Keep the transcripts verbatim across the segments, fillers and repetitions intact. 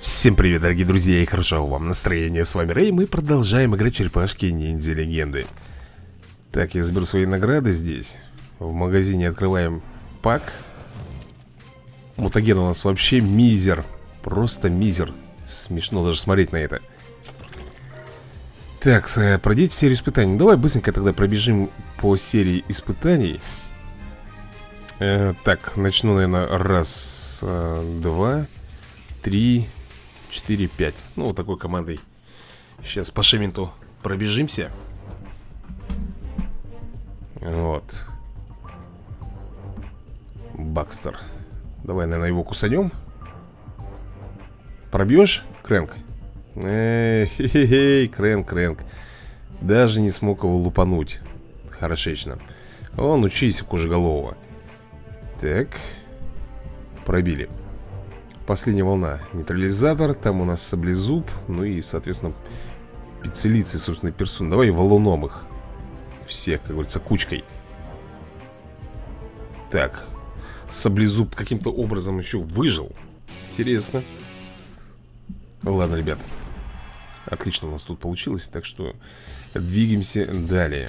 Всем привет, дорогие друзья, и хорошего вам настроения. С вами Рэй, мы продолжаем играть черепашки ниндзя легенды. Так, я заберу свои награды здесь. В магазине открываем пак. Мутаген у нас вообще мизер. Просто мизер. Смешно даже смотреть на это. Так, пройдите серию испытаний. Давай быстренько тогда пробежим по серии испытаний. э, Так, начну, наверное, раз, э, два, три, четыре, пять. Ну, вот такой командой. Сейчас по Шементу пробежимся. Вот. Бакстер. Давай, наверное, его кусанем. Пробьешь, Крэнк? Эй, хе-хе-хей, Крэнк, Крэнк. Даже не смог его лупануть. Хорошечно. Он, учись, кожеголового. Так. Пробили. Последняя волна. Нейтрализатор. Там у нас саблезуб. Ну и, соответственно, пиццелицы, собственно, персоны. Давай валуном их. Всех, как говорится, кучкой. Так. Саблезуб каким-то образом еще выжил. Интересно. Ладно, ребят. Отлично у нас тут получилось. Так что двигаемся далее.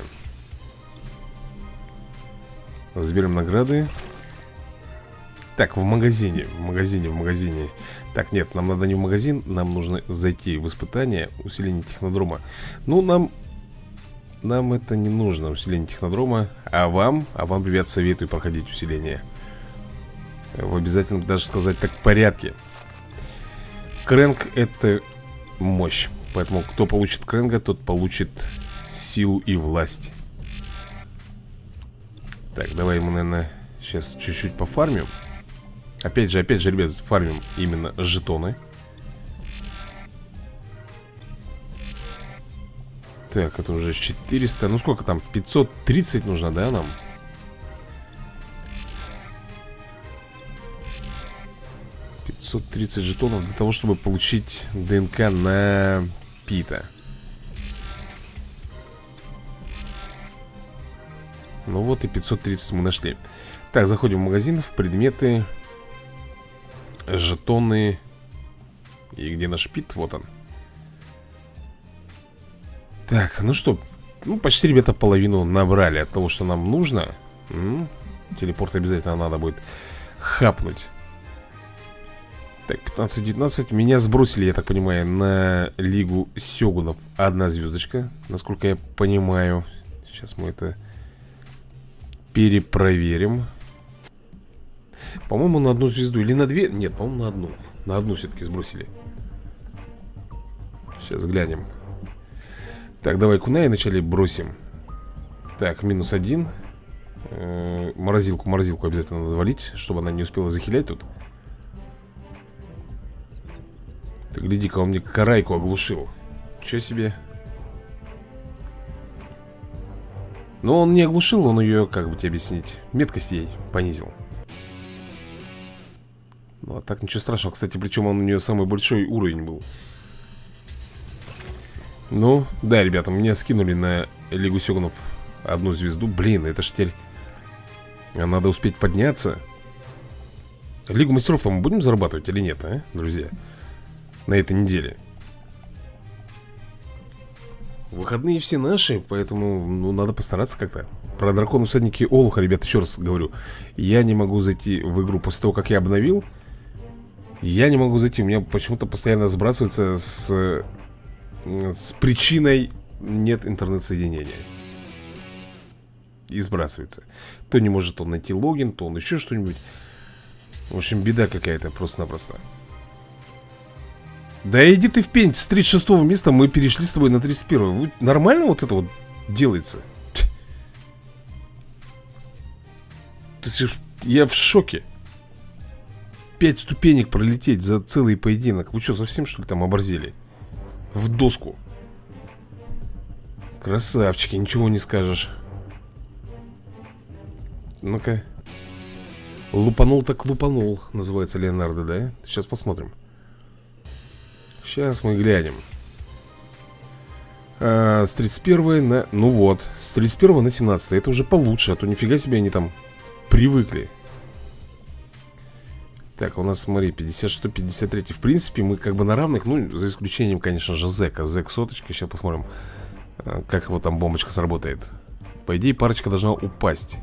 Заберем награды. Так, в магазине, в магазине, в магазине. Так, нет, нам надо не в магазин. Нам нужно зайти в испытание. Усиление технодрома. Ну, нам Нам это не нужно, усиление технодрома. А вам, а вам, ребят, советую проходить усиление. В обязательно, даже сказать так, порядке. Крэнк — это мощь. Поэтому кто получит Крэнка, тот получит силу и власть. Так, давай ему, наверное, сейчас чуть-чуть пофармим. Опять же, опять же, ребят, фармим именно жетоны. Так, это уже четыреста. Ну сколько там? пятьсот тридцать нужно, да, нам? пятьсот тридцать жетонов для того, чтобы получить ДНК на Пита. Ну вот и пятьсот тридцать мы нашли. Так, заходим в магазин, в предметы, жетоны. И где наш Пит? Вот он. Так, ну что, ну почти, ребята, половину набрали от того, что нам нужно. М-м, телепорт обязательно надо будет хапнуть. Так, пятнадцать-девятнадцать. Меня сбросили, я так понимаю, на Лигу Сёгунов. Одна звездочка, насколько я понимаю. Сейчас мы это перепроверим. По-моему, на одну звезду или на две? Нет, по-моему, на одну. На одну все-таки сбросили. Сейчас глянем. Так, давай кунай вначале бросим. Так, минус один. э, Морозилку, морозилку обязательно надо валить, чтобы она не успела захилять тут. Ты гляди-ка, он мне карайку оглушил. Че себе. Но он не оглушил, он ее, как бы тебе объяснить, меткость ей понизил. Ну, а так ничего страшного. Кстати, причем он у нее самый большой уровень был. Ну, да, ребята, меня скинули на Лигу Сёгунов одну звезду. Блин, это ж теперь надо успеть подняться. Лигу мастеров-то мы будем зарабатывать или нет, а, друзья? На этой неделе. Выходные все наши, поэтому, ну, надо постараться как-то. Про драконы всадники Олуха, ребята, еще раз говорю. Я не могу зайти в игру после того, как я обновил. Я не могу зайти, у меня почему-то постоянно сбрасывается с... С причиной нет интернет-соединения. И сбрасывается. То не может он найти логин, то он еще что-нибудь. В общем, беда какая-то просто-напросто. Да иди ты в пень. С тридцать шестого места мы перешли с тобой на тридцать первое. Нормально вот это вот делается? Я в шоке. Пять ступенек пролететь за целый поединок. Вы что, совсем что ли там оборзели? В доску. Красавчики, ничего не скажешь. Ну-ка. Лупанул так лупанул. Называется Леонардо, да? Сейчас посмотрим. Сейчас мы глянем. а, С тридцать первого на... Ну вот, с тридцать первого на семнадцатое. Это уже получше, а то нифига себе они там привыкли. Так, у нас, смотри, пятьдесят шестой, пятьдесят третий. В принципе, мы как бы на равных. Ну, за исключением, конечно же, Зека. Зек соточка. Сейчас посмотрим, как его там бомбочка сработает. По идее, парочка должна упасть.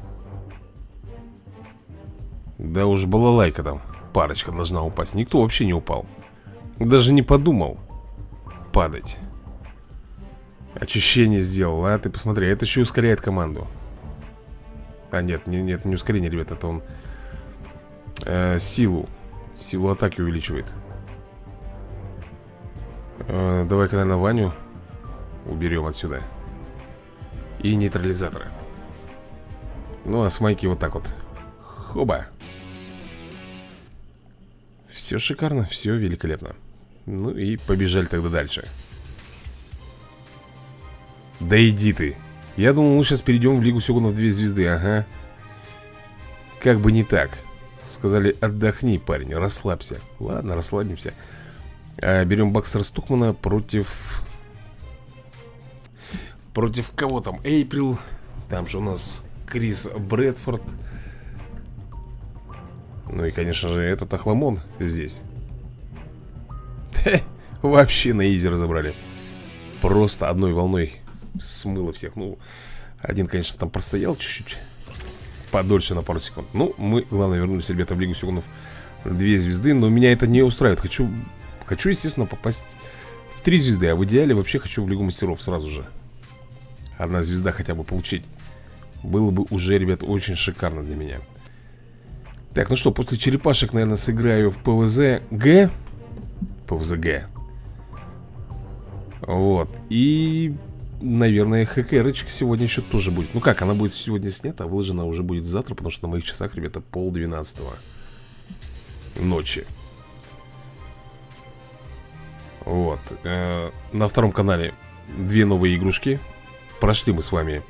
Да уж, балалайка там. Парочка должна упасть. Никто вообще не упал. Даже не подумал падать. Очищение сделал, а? Ты посмотри, это еще ускоряет команду. А нет, не, нет, не ускорение, ребят. Это он э, силу Силу атаки увеличивает. э, Давай-ка, наверное, Ваню уберем отсюда. И нейтрализатора. Ну, а с Майки вот так вот. Хоба. Все шикарно, все великолепно. Ну и побежали тогда дальше. Да иди ты. Я думал, мы сейчас перейдем в Лигу Сёгунов две звезды, ага. Как бы не так. Сказали, отдохни, парень, расслабься. Ладно, расслабимся. а, Берем Бакстера Стукмана против... Против кого там? Эйприл. Там же у нас Крис Брэдфорд. Ну и, конечно же, этот Охламон здесь. Хе, вообще на изи разобрали. Просто одной волной смыло всех. Ну, один, конечно, там простоял чуть-чуть подольше, на пару секунд. Ну, мы, главное, вернулись, ребята, в Лигу Сёгунов две звезды. Но меня это не устраивает. Хочу, хочу, естественно, попасть в три звезды. А в идеале вообще хочу в Лигу Мастеров сразу же. Одна звезда хотя бы получить. Было бы уже, ребят, очень шикарно для меня. Так, ну что, после черепашек, наверное, сыграю в ПВЗ Г. ПВЗ Г. Вот. И, наверное, ХКРочка сегодня еще тоже будет. Ну как, она будет сегодня снята, а выложена уже будет завтра, потому что на моих часах, ребята, пол двенадцатого ночи. Вот. Э, на втором канале две новые игрушки. Прошли мы с вами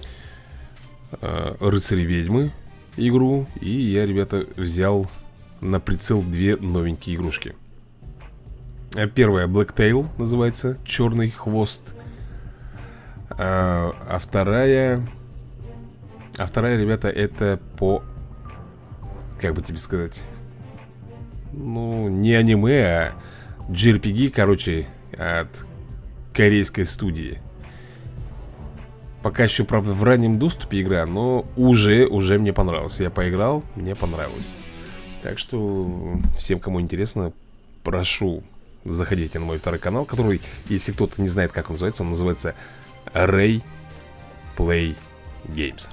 э, Рыцари-ведьмы игру. И я, ребята, взял на прицел две новенькие игрушки. Первая Blacktail называется, черный хвост. А, а вторая А вторая, ребята, это по... Как бы тебе сказать? Ну, не аниме, а джей ар пи джи, короче, от корейской студии. Пока еще, правда, в раннем доступе игра, но уже, уже мне понравилось. Я поиграл, мне понравилось. Так что, всем, кому интересно, прошу, заходите на мой второй канал, который, если кто-то не знает, как он называется, он называется Ray Play Games.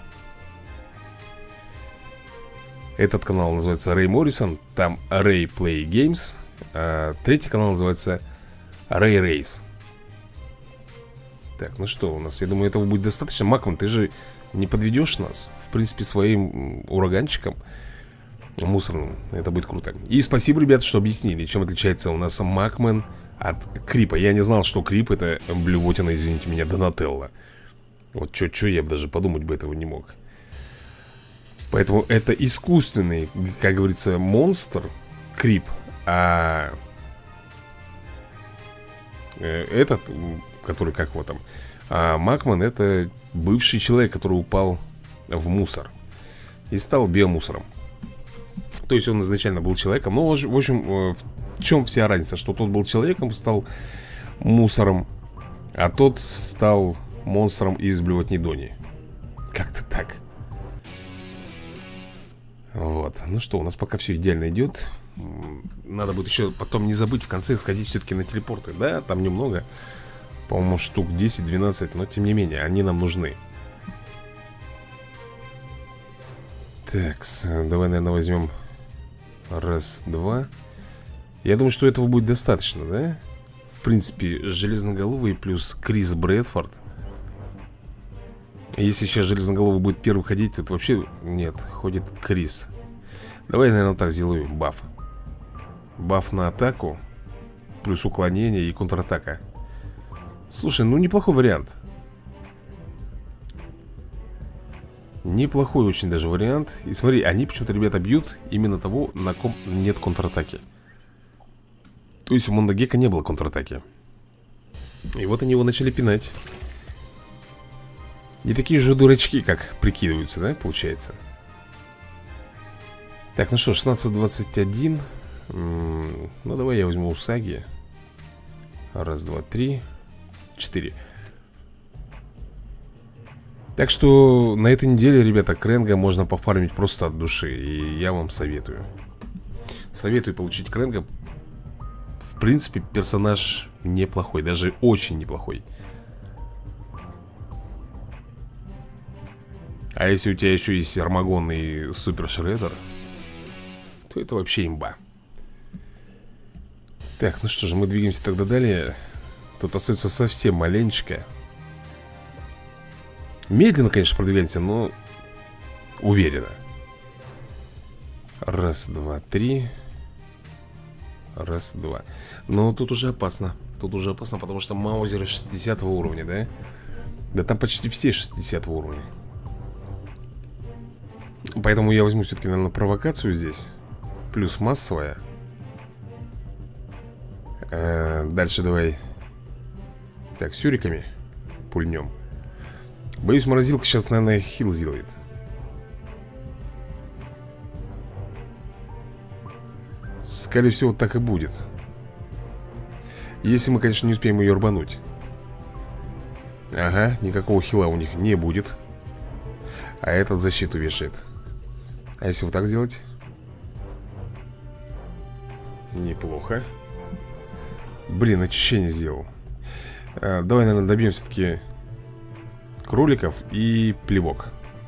Этот канал называется Ray Morrison, там Ray Play Games. А третий канал называется Ray Race. Так, ну что у нас? Я думаю, этого будет достаточно. Макман, ты же не подведешь нас, в принципе, своим ураганчиком мусорным. Это будет круто. И спасибо, ребята, что объяснили, чем отличается у нас Макман от Крипа. Я не знал, что Крип — это блювотина, извините меня, Донателло. Вот чё-чё, я бы даже подумать бы этого не мог. Поэтому это искусственный, как говорится, монстр Крип. А этот, который, как его там, а Макман — это бывший человек, который упал в мусор и стал биомусором. То есть он изначально был человеком. Ну, в общем, в чем вся разница? Что тот был человеком, стал мусором, а тот стал монстром из Блювотнидони. Как-то так. Вот. Ну что, у нас пока все идеально идет. Надо будет еще потом не забыть в конце сходить все-таки на телепорты. Да, там немного. По-моему, штук десять-двенадцать, но тем не менее, они нам нужны. Так, давай, наверное, возьмем раз, два. Я думаю, что этого будет достаточно, да? В принципе, Железноголовый плюс Крис Брэдфорд. Если сейчас Железноголовый будет первый ходить, то вообще нет, ходит Крис. Давай, наверное, так сделаю баф. Баф на атаку, плюс уклонение и контратака. Слушай, ну неплохой вариант. Неплохой очень даже вариант. И смотри, они почему-то, ребята, бьют именно того, на ком нет контратаки. То есть у Мондагека не было контратаки. И вот они его начали пинать. Не такие же дурачки, как прикидываются, да, получается. Так, ну что, шестнадцать двадцать один. Ну, давай я возьму Усаги. Раз, два, три, четыре. Так что на этой неделе, ребята, Кренга можно пофармить просто от души. И я вам советую. Советую получить Кренга. В принципе, персонаж неплохой. Даже очень неплохой. А если у тебя еще есть Армагон и Супер Шреддер, то это вообще имба. Так, ну что же, мы двигаемся тогда далее. Тут остается совсем маленечко. Медленно, конечно, продвигаемся, но уверенно. Раз, два, три. Раз, два. Но тут уже опасно. Тут уже опасно, потому что маузеры шестидесятого уровня, да? Да там почти все шестидесятого уровня. Поэтому я возьму все-таки, наверное, провокацию здесь. Плюс массовая. а, Дальше давай. Так, с юриками пульнем. Боюсь, морозилка сейчас, наверное, хил сделает. Скорее всего, так и будет. Если мы, конечно, не успеем ее рвануть. Ага, никакого хила у них не будет. А этот защиту вешает. А если вот так сделать? Неплохо. Блин, очищение сделал. а, Давай, наверное, добьем все-таки кроликов и плевок.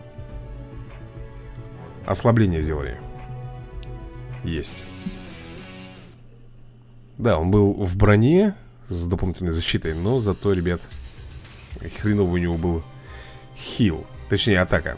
Ослабление сделали. Есть. Да, он был в броне с дополнительной защитой, но зато, ребят, хреновый у него был хил. Точнее, атака.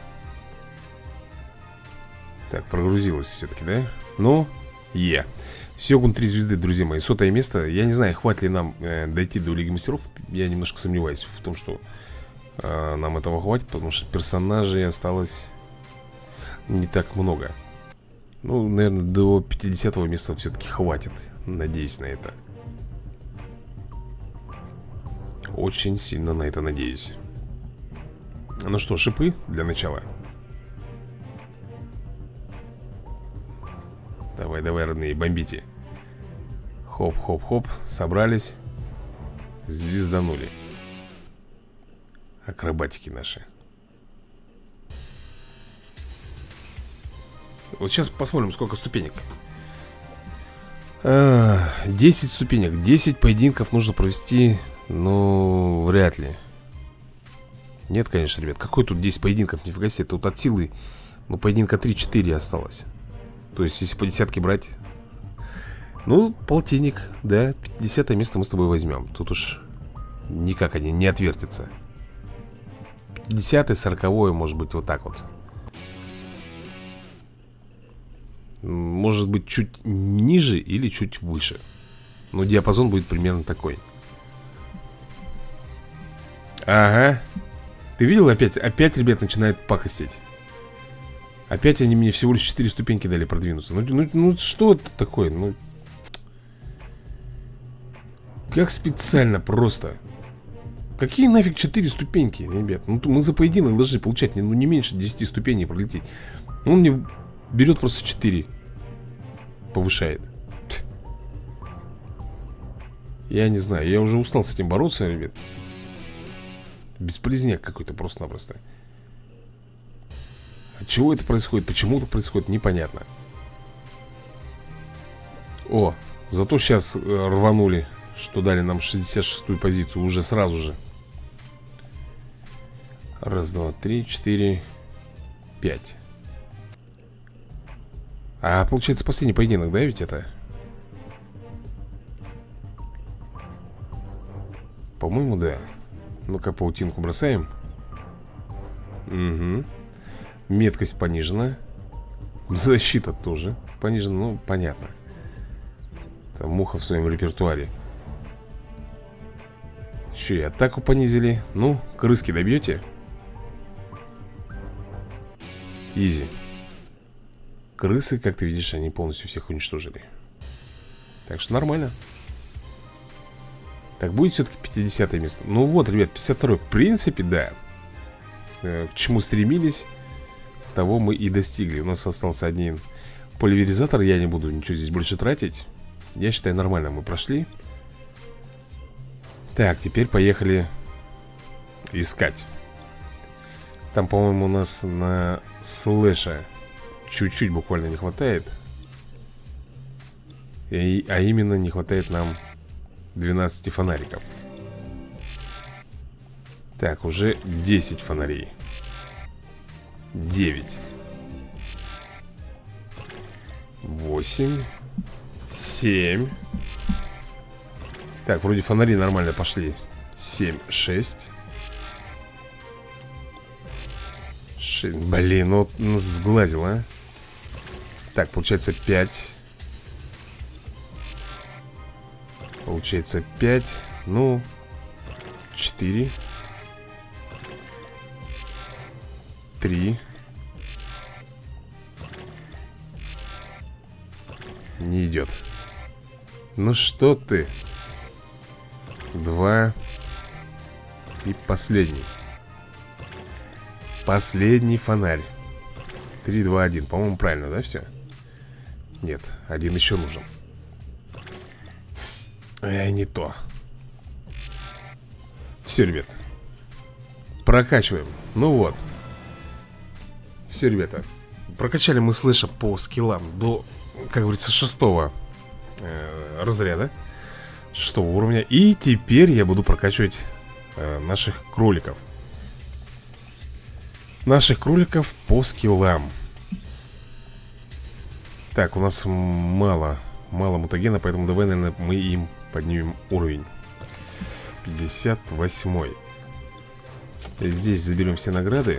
Так, прогрузилось все-таки, да? Ну, е Сёгун три звезды, друзья мои, сотое место. Я не знаю, хватит ли нам э, дойти до Лиги Мастеров. Я немножко сомневаюсь в том, что э, нам этого хватит, потому что персонажей осталось не так много. Ну, наверное, до пятидесятого места все-таки хватит. Надеюсь на это. Очень сильно на это надеюсь. Ну что, шипы для начала. Давай, давай, родные, бомбите. Хоп-хоп-хоп, собрались. Звезданули. Акробатики наши. Вот сейчас посмотрим, сколько ступенек. а, десять ступенек. Десять поединков нужно провести. Ну, вряд ли. Нет, конечно, ребят. Какой тут десять поединков? Нифига себе, тут от силы. Ну, поединка три-четыре осталось. То есть, если по десятке брать. Ну, полтинник, да. пятидесятое место мы с тобой возьмем. Тут уж никак они не отвертятся. пятидесятое, сороковое, может быть, вот так вот. Может быть, чуть ниже или чуть выше. Но диапазон будет примерно такой. Ага. Ты видел опять? Опять, ребят, начинает пакостить. Опять они мне всего лишь четыре ступеньки дали продвинуться. Ну, ну, ну что это такое? Ну, как специально просто. Какие нафиг четыре ступеньки, ребят? Ну, мы за поединок должны получать ну, не меньше десяти ступеней пролететь. Он мне берет просто четыре. Повышает. Я не знаю, я уже устал с этим бороться, ребят. Бесполезняк какой-то просто-напросто. От чего это происходит, почему это происходит, непонятно. О, зато сейчас рванули, что дали нам шестьдесят шестую позицию уже сразу же. Раз, два, три, четыре, пять. А получается последний поединок, да, ведь это? По-моему, да. Ну-ка, паутинку бросаем. Угу. Меткость понижена. Защита тоже понижена, ну, понятно. Там муха в своем репертуаре. Еще и атаку понизили. Ну, крыски добьете? Изи. Крысы, как ты видишь, они полностью всех уничтожили. Так что нормально. Так, будет все-таки пятидесятое место. Ну вот, ребят, пятьдесят второе. В принципе, да. К чему стремились, того мы и достигли. У нас остался один Поливеризатор я не буду ничего здесь больше тратить. Я считаю, нормально мы прошли. Так, теперь поехали искать. Там, по-моему, у нас на слэша чуть-чуть буквально не хватает. И, а именно не хватает нам двенадцати фонариков. Так, уже десять фонарей. девять. восемь. семь. Так, вроде фонари нормально пошли. семь, шесть. шесть. Блин, ну вот сглазил, а. Так, получается пять. Получается пять. Ну, четыре. три. Не идет. Ну что ты? Два. И последний. Последний фонарь. Три, два, один. По-моему, правильно, да, все? Нет, один еще нужен. Эй, не то. Все, ребят. Прокачиваем. Ну вот. Все, ребята. Прокачали мы слэша по скиллам до, как говорится, шестого э, разряда. Шестого уровня. И теперь я буду прокачивать э, наших кроликов. Наших кроликов по скиллам. Так, у нас мало Мало мутагена, поэтому давай, наверное, мы им поднимем уровень. пятьдесят восьмой. Здесь заберем все награды.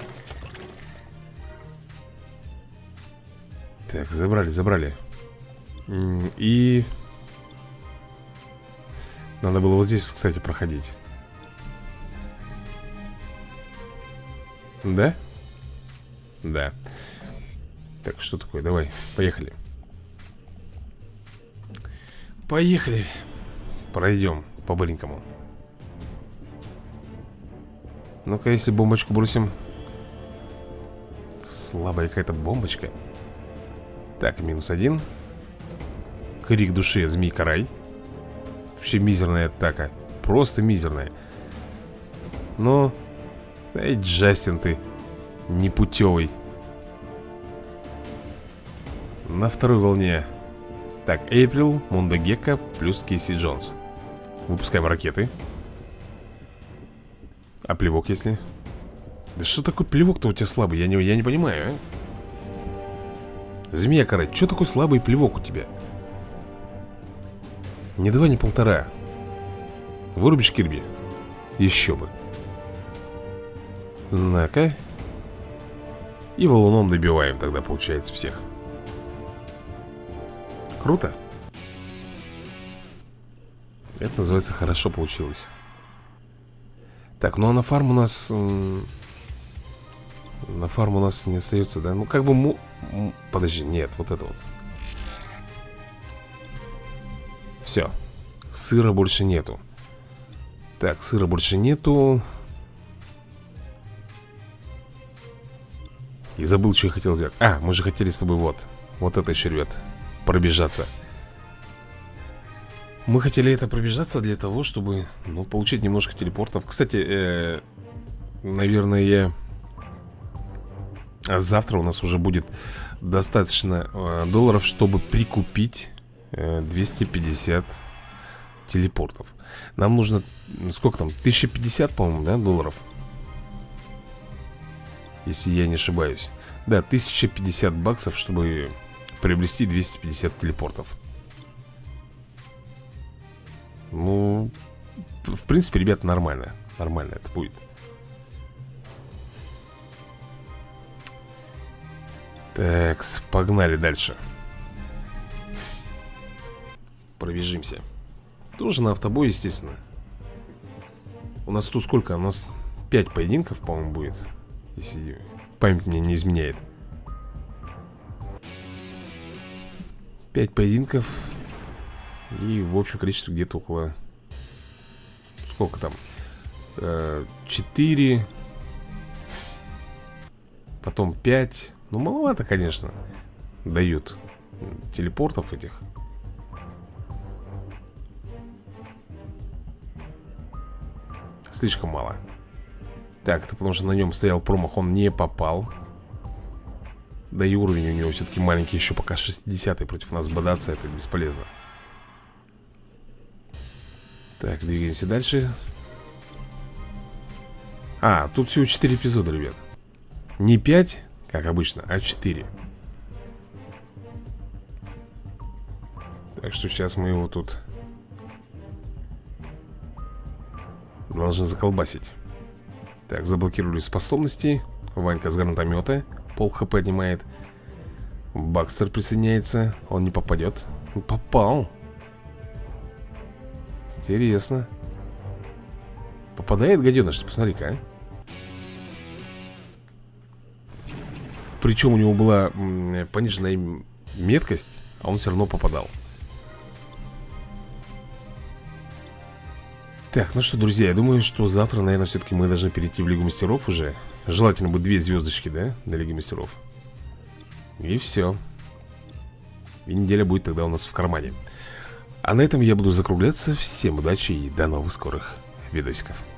Так, забрали, забрали. И надо было вот здесь, кстати, проходить. Да? Да. Так, что такое? Давай, поехали. Поехали. Пройдем по-быренькому. Ну-ка, если бомбочку бросим. Слабая какая-то бомбочка. Так, минус один. Крик души, змей-карай. Вообще мизерная атака. Просто мизерная. Но... Эй, Джастин, ты непутевый. На второй волне. Так, Эйприл, Мондо Гекко плюс Кейси Джонс. Выпускаем ракеты. А плевок если? Да что такой плевок-то у тебя слабый? Я не, я не понимаю, а? Змея карать, что такой слабый плевок у тебя? Не два, не полтора. Вырубишь Кирби? Еще бы. На-ка. И валуном добиваем тогда, получается, всех. Круто. Это называется хорошо получилось. Так, ну а на фарм у нас... На фарм у нас не остается, да? Ну как бы му... Подожди, нет, вот это вот. Все. Сыра больше нету. Так, сыра больше нету. И забыл, что я хотел сделать. А, мы же хотели с тобой вот. Вот это еще, ребят, пробежаться. Мы хотели это пробежаться для того, чтобы, ну, получить немножко телепортов. Кстати, э, наверное, завтра у нас уже будет достаточно э, долларов, чтобы прикупить э, двести пятьдесят телепортов. Нам нужно, сколько там, тысяча пятьдесят, по-моему, да, долларов? Если я не ошибаюсь. Да, тысяча пятьдесят баксов, чтобы приобрести двести пятьдесят телепортов. Ну, в принципе, ребят, нормально. Нормально это будет. Так, погнали дальше. Пробежимся. Тоже на автобой, естественно. У нас тут сколько? У нас пять поединков, по-моему, будет. Если память мне не изменяет. пять поединков. И в общем количестве где-то около... Сколько там? четыре. Потом пять. Ну, маловато, конечно. дают телепортов этих. Слишком мало. Так, это потому что на нем стоял промах, он не попал. Да и уровень у него все-таки маленький, еще пока шестидесятый, против нас бодаться это бесполезно. Так, двигаемся дальше. А, тут всего четыре эпизода, ребят. Не пять, как обычно, а четыре. Так что сейчас мы его тут должны заколбасить. Так, заблокировали способности. Ванька с гранатомета пол хп поднимает. Бакстер присоединяется. Он не попадет. Попал. Интересно. Попадает гаденыш, посмотри-ка, а. Причем у него была м, пониженная меткость, а он все равно попадал. Так, ну что, друзья, я думаю, что завтра, наверное, все-таки мы должны перейти в Лигу Мастеров уже. Желательно бы две звездочки, да, на Лиге Мастеров. И все. И неделя будет тогда у нас в кармане. А на этом я буду закругляться. Всем удачи и до новых скорых видосиков.